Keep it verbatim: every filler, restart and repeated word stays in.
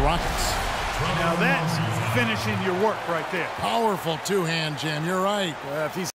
Rockets. Now that's finishing your work right there. Powerful two-hand jam. You're right. Uh, if he's